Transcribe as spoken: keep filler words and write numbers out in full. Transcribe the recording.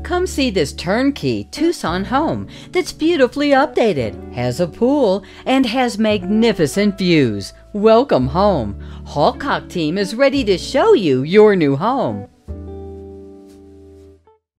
Come see this turnkey Tucson home that's beautifully updated, has a pool, and has magnificent views. Welcome home. Hallcock team is ready to show you your new home.